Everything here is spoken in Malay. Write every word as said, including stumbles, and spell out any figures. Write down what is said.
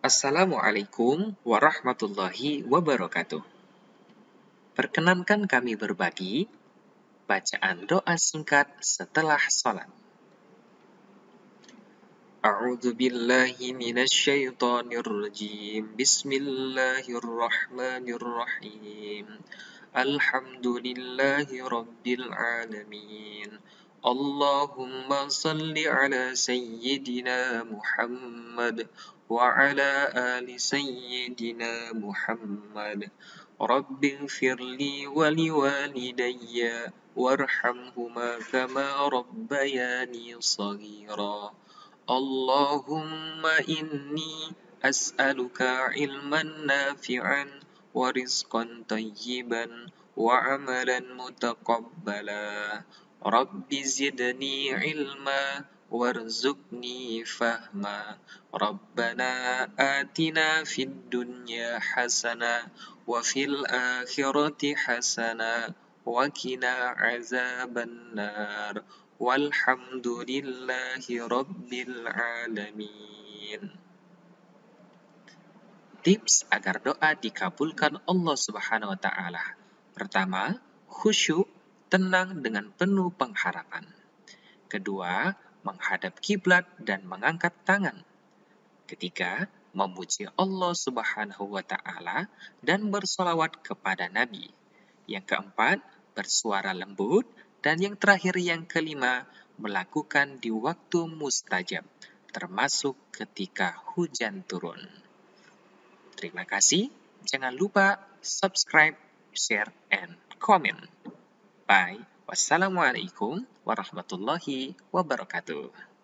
Assalamualaikum warahmatullahi wabarakatuh. Perkenankan kami berbagi bacaan doa singkat setelah sholat. A'udzu billahi minasy syaithanir rajim. Bismillahirrahmanirrahim. Alhamdulillahi rabbil alamin. Allahumma salli ala sayyidina Muhammad wa ala ali sayyidina Muhammad. Rabbi ighfirli wa liwalidayya warhamhuma kama rabbayani shaghira. Allahumma inni as'aluka ilman nafi'an wa rizqan tayyiban wa amalan mutaqabbala. Rabbi zidni ilma warzuqni fahma. Rabbana atina fid dunya hasanah wa fil akhirati hasanah wa qina azaban nar. Walhamdulillahi rabbil alamin. Tips agar doa dikabulkan Allah Subhanahu wa taala. Pertama, khusyuk, tenang dengan penuh pengharapan. Kedua, menghadap kiblat dan mengangkat tangan. Ketiga, memuji Allah Subhanahu wa taala dan bersolawat kepada Nabi. Yang keempat, bersuara lembut. Dan yang terakhir, yang kelima, melakukan di waktu mustajab, termasuk ketika hujan turun. Terima kasih. Jangan lupa subscribe, share, and comment. Bye. Wassalamualaikum warahmatullahi wabarakatuh.